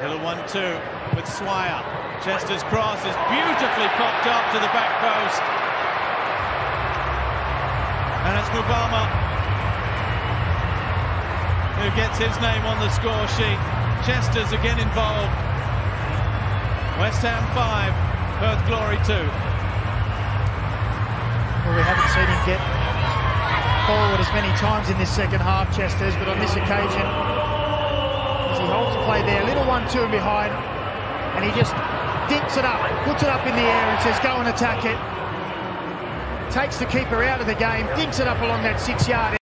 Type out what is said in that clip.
Little 1-2 with Swire. Chester's cross is beautifully popped up to the back post. And it's Mubama who gets his name on the score sheet. Chester's again involved. West Ham 5, Perth Glory 2. Well, we haven't seen him get forward as many times in this second half, Chester's, but on this occasion, as he holds the play there, little 1-2 behind, and he just dinks it up, puts it up in the air and says, go and attack it. Takes the keeper out of the game, dinks it up along that 6 yard.